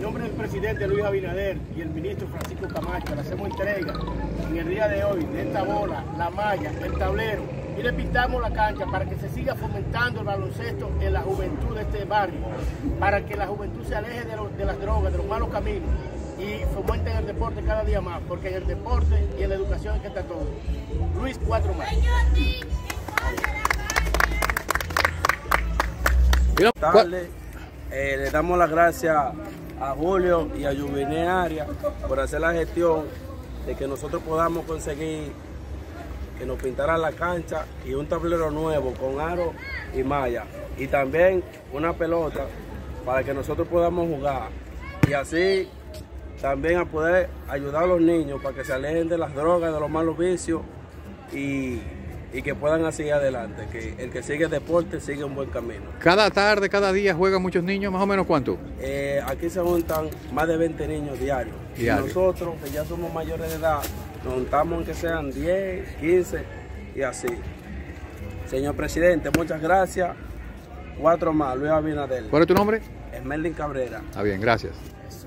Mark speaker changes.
Speaker 1: nombre del presidente Luis Abinader y el ministro Francisco Camacho, le hacemos entrega en el día de hoy de esta bola, la malla, el tablero, y le pintamos la cancha para que se siga fomentando el baloncesto en la juventud de este barrio, para que la juventud se aleje de las drogas, de los malos caminos, y fomenten el deporte cada día más, porque en el deporte y en la educación es que está todo. Luis, 4 más.
Speaker 2: Le damos las gracias a Julio y a Juvenil Arias por hacer la gestión de que nosotros podamos conseguir que nos pintaran la cancha y un tablero nuevo con aro y malla, y también una pelota para que nosotros podamos jugar, y así también a poder ayudar a los niños para que se alejen de las drogas, de los malos vicios, y que puedan seguir adelante, que el que sigue deporte sigue un buen camino.
Speaker 3: Cada tarde, cada día juegan muchos niños, más o menos ¿cuánto?
Speaker 2: Aquí se juntan más de 20 niños diarios. Y nosotros, que ya somos mayores de edad, nos juntamos en que sean 10, 15 y así. Señor presidente, muchas gracias. 4 más, Luis Abinader.
Speaker 3: ¿Cuál es tu nombre?
Speaker 2: Esmerlin Cabrera.
Speaker 3: Bien, gracias.